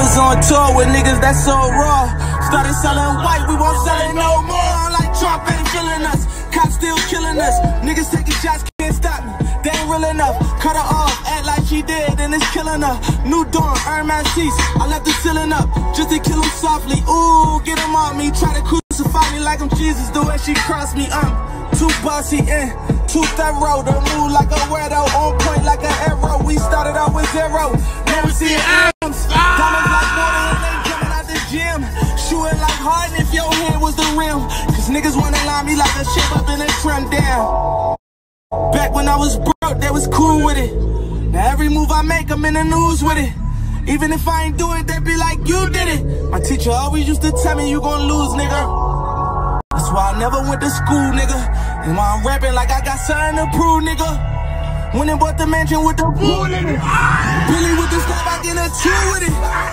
was on tour with niggas that's so raw. Started selling white, we won't sell it no more. Like Trump ain't feeling us, cops still killing us. Niggas taking shots, can't stop me, they ain't real enough. Cut her off, act like she dead, and it's killing her. New dawn, earn my seats, I left the ceiling up, just to kill him softly. Ooh, get him on me, try to crucify me like I'm Jesus. The way she crossed me, too bossy and too thorough. To move like a weirdo, on point like an arrow. We started out with zero, never see arms. Diamonds like water and they coming out the gym. Shooting like Harden if your hand was the rim. Cause niggas wanna line me like a shape up in a trim down. Back when I was broke, they was cool with it. Now every move I make, I'm in the news with it. Even if I ain't do it, they be like, you did it. My teacher always used to tell me, you gon' lose, nigga. That's why I never went to school, nigga. And why I'm rapping like I got something to prove, nigga. Went and bought the mansion with the pool, nigga. Billy with the stuff, I get a two with it.